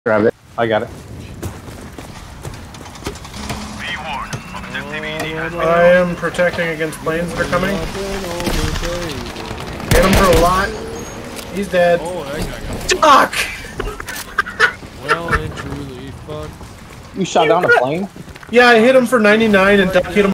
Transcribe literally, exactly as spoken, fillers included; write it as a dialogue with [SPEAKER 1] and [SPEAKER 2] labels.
[SPEAKER 1] Grab it. I got it.
[SPEAKER 2] I am protecting against planes that are coming. Hit him for a lot. He's dead.
[SPEAKER 3] Oh, that guy got
[SPEAKER 2] Fuck!
[SPEAKER 3] well and truly fucked.
[SPEAKER 1] You shot down a plane?
[SPEAKER 2] Yeah, I hit him for ninety-nine and Duck hit him